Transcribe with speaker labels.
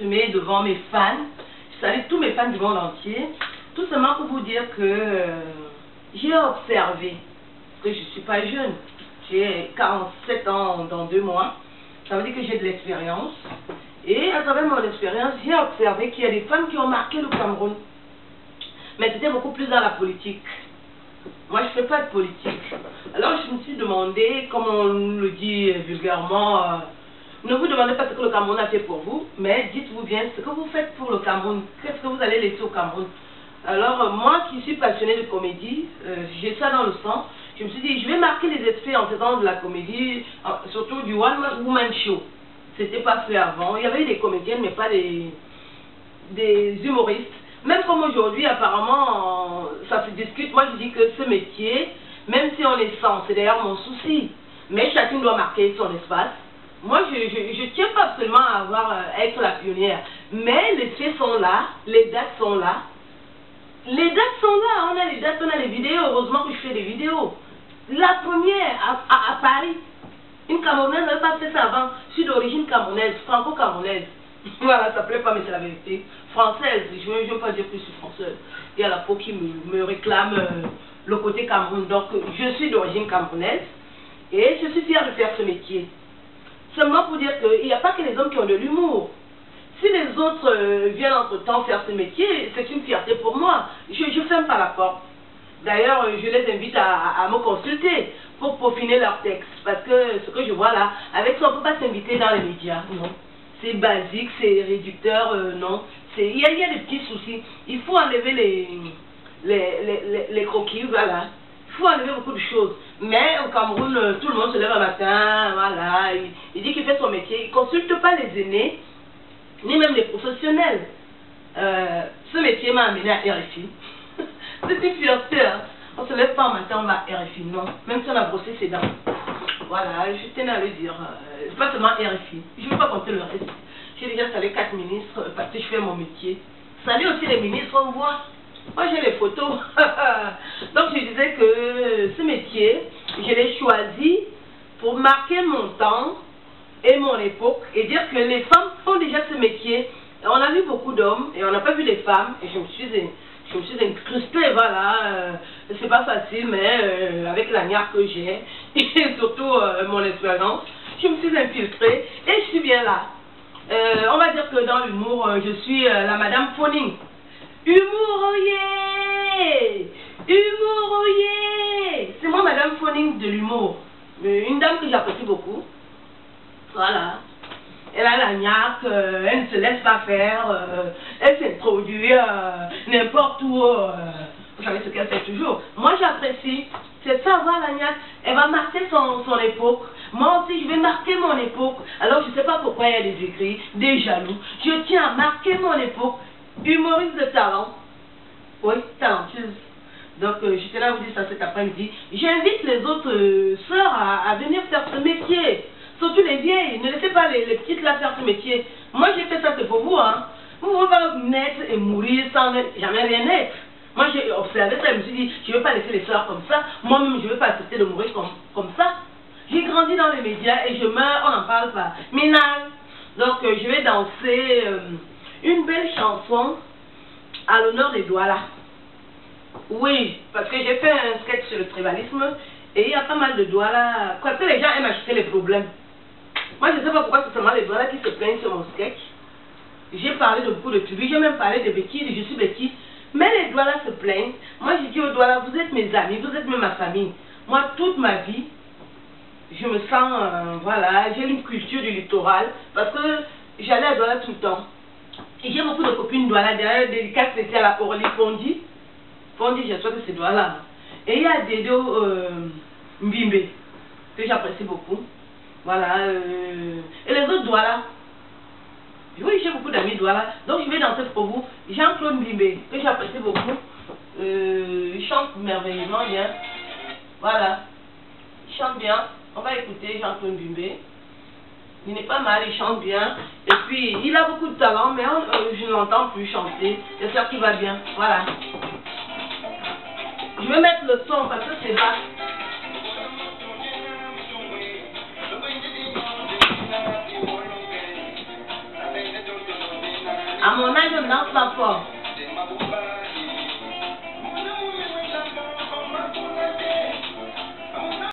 Speaker 1: m'exprimer devant mes fans. Je salue tous mes fans du monde entier. Tout simplement pour vous dire que j'ai observé, parce que je ne suis pas jeune, j'ai 47 ans dans 2 mois, ça veut dire que j'ai de l'expérience. Et à travers mon expérience, j'ai observé qu'il y a des femmes qui ont marqué le Cameroun. Mais c'était beaucoup plus dans la politique. Moi, je ne fais pas de politique. Alors, je me suis demandé, comme on le dit vulgairement, ne vous demandez pas ce que le Cameroun a fait pour vous, mais dites-vous bien ce que vous faites pour le Cameroun. Qu'est-ce que vous allez laisser au Cameroun? Alors, moi qui suis passionnée de comédie, j'ai ça dans le sang. Je me suis dit, je vais marquer les esprits en faisant de la comédie, surtout du One Woman Show. C'était pas fait avant. Il y avait des comédiennes, mais pas des humoristes. Même comme aujourd'hui, apparemment, ça se discute. Moi, je dis que ce métier, même si on est 100, c'est d'ailleurs mon souci, mais chacune doit marquer son espace. Moi, je tiens pas absolument à être la pionnière, mais les faits sont là, les dates sont là. Les dates sont là, on a les dates, on a les vidéos. Heureusement que je fais des vidéos. La première à Paris, une Camerounaise n'avait pas fait ça avant. Je suis d'origine camerounaise, franco-camerounaise. Voilà, ça plaît pas, mais c'est la vérité. Française, je ne veux pas dire que je suis française. Il y a la peau qui me réclame le côté Cameroun. Donc, je suis d'origine camerounaise et je suis fière de faire ce métier. Seulement pour dire qu'il n'y a pas que les hommes qui ont de l'humour. Si les autres viennent entre-temps faire ce métier, c'est une fierté pour moi. Je ne ferme pas la porte. D'ailleurs, je les invite à me consulter pour peaufiner leur texte. Parce que ce que je vois là, avec ça, on ne peut pas s'inviter dans les médias. Non. C'est basique, c'est réducteur, non. Il y a des petits soucis. Il faut enlever les croquis, voilà. Il faut enlever beaucoup de choses. Mais au Cameroun, tout le monde se lève un matin, voilà. Il dit qu'il fait son métier. Il ne consulte pas les aînés, ni même les professionnels. Ce métier m'a amené à RFI. C'est une fierté, hein. On ne se lève pas un matin, on va à RFI, non. Même si on a brossé ses dents. Voilà, je tenais à le dire. C'est pas seulement RFI. Je ne vais pas compter le reste. J'ai déjà salé 4 ministres parce que je fais mon métier. Salut aussi les ministres, on voit. Moi j'ai les photos. Donc je disais que ce métier, je l'ai choisi pour marquer mon temps et mon époque et dire que les femmes font déjà ce métier. On a vu beaucoup d'hommes et on n'a pas vu les femmes et je me suis incrustée, voilà. C'est pas facile, mais avec la niaque que j'ai et surtout mon expérience, je me suis infiltrée et je suis bien là. On va dire que dans l'humour, je suis la Madame Phoning. Humour, oh yeah! Humour, oh yeah! C'est moi Madame Phoning de l'humour. Une dame que j'apprécie beaucoup. Voilà. Elle a la niaque, elle ne se laisse pas faire, elle s'introduit n'importe où. Vous savez ce qu'elle fait toujours. Moi j'apprécie, c'est ça, voilà la niaque. Elle va marquer son époque. Moi aussi je vais marquer mon époque. Alors je ne sais pas pourquoi il y a des écrits, des jaloux. Je tiens à marquer mon époque. Humoriste de talent. Oui, talentueuse. Donc je tenais à vous dire ça cet après-midi. J'invite les autres sœurs à venir faire ce métier. Surtout les vieilles, ne laissez pas les petites là faire ce métier. Moi j'ai fait ça, c'est pour vous, hein. Vous ne pouvez pas naître et mourir sans jamais rien être. Moi j'ai observé ça, je me suis dit, je ne veux pas laisser les soeurs comme ça. Moi-même, je ne veux pas accepter de mourir comme ça. J'ai grandi dans les médias et je meurs, on n'en parle pas. Minal. Donc je vais danser une belle chanson à l'honneur des Douala. Oui, parce que j'ai fait un sketch sur le tribalisme et il y a pas mal de Douala. Parce que les gens aiment acheter les problèmes. Moi, je ne sais pas pourquoi c'est seulement les Douala qui se plaignent sur mon sketch. J'ai parlé de beaucoup de tribus, j'ai même parlé de bêtises, je suis bêtise. Mais les Douala se plaignent. Moi, je dis aux Douala, vous êtes mes amis, vous êtes même ma famille. Moi, toute ma vie, je me sens, voilà, j'ai une culture du littoral. Parce que j'allais à Douala tout le temps. Et j'ai beaucoup de copines Douala, derrière, dédicace spéciale à Aurélie Fondi. Fondi, j'espère que c'est Douala. Et il y a Dedo Mbimbe, que j'apprécie beaucoup. Voilà. Et les autres Douala. Oui, j'ai beaucoup d'amis Douala. Donc je vais danser pour vous. Jean-Claude Mbimbe, que j'apprécie beaucoup. Il chante merveilleusement bien. Voilà. Il chante bien. On va écouter Jean-Claude Mbimbe. Il n'est pas mal, il chante bien. Et puis, il a beaucoup de talent, mais je ne l'entends plus chanter. J'espère qu'il va bien. Voilà. Je vais mettre le son parce que c'est bas. À mon âge, je ne danse pas fort.